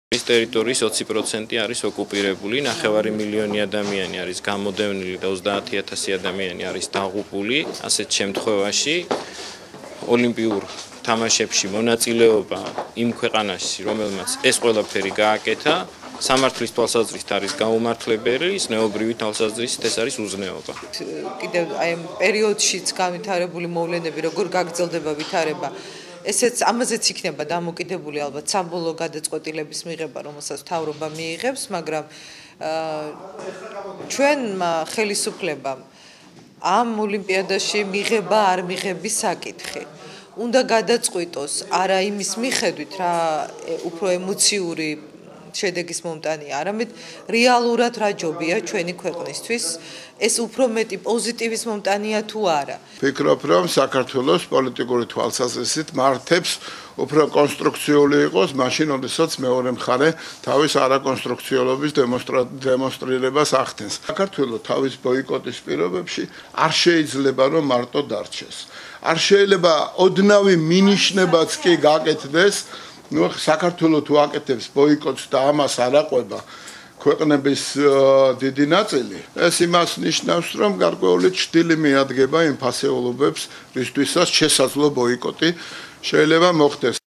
ეს ტერიტორიის 20% არის ოკუპირებული, 9 მილიონი ადამიანი არის გამოდევნილი და 30,000 ადამიანი არის დაღუპული. ასეთ შემთხვევაში ოლიმპიურ თამაშებში მონაწილეობა იმ ქვეყანაში, რომელმაც ეს ყველაფერი გააკეთა, სამართლის თვალსაზრისით არის გაუმართლებელი, ზნეობრივი თვალსაზრისით ეს არის უზნეობა. კიდევ აი ამ პერიოდშიც განვითარებული მოვლენები როგორ გაგრძელდება ვითარება, ესეც ამაზეც იქნება დამოკიდებული ალბათ საბოლოო გადაწყვეტილების მიღება, რომელსაც მთავრობა მიიღებს, მაგრამ ჩვენმა ხელისუფლებამ ამ ოლიმპიადაში მიღება არ მიღების საკითხი. უნდა გადაწყვიტოს არა იმის მიხედვით, რა უფრო ემოციური შედეგის მომტანია, არამედ რეალურად რა ჯობია ჩვენი ქვეყნისთვის, ეს უფრო მეტი პოზიტივის მომტანია თუ არა. ვფიქრობ, რომ საქართველოს პოლიტიკური თვალსაზრისით მართებს უფრო კონსტრუქციული იყოს, მაშინ როდესაც მეორე მხარე თავის არაკონსტრუქციულობის დემონსტრირებას ახდენს. საქართველოს თავის ბოიკოტის პირობებში არ შეიძლება რომ მარტო დარჩეს. არ შეიძლება ოდნავი მინიშნებაც კი გაკეთდეს. საქართველოს თუ აკეთებს ბოიკოტს და ამას არ აყვება ქვეყნების დიდი ნაწილი, ეს იმას ნიშნავს, რომ გარკვეული ჩრდილი მიადგება იმ ფასეულობებს, რისთვისაც შესაძლო ბოიკოტი შეიძლება მოხდეს.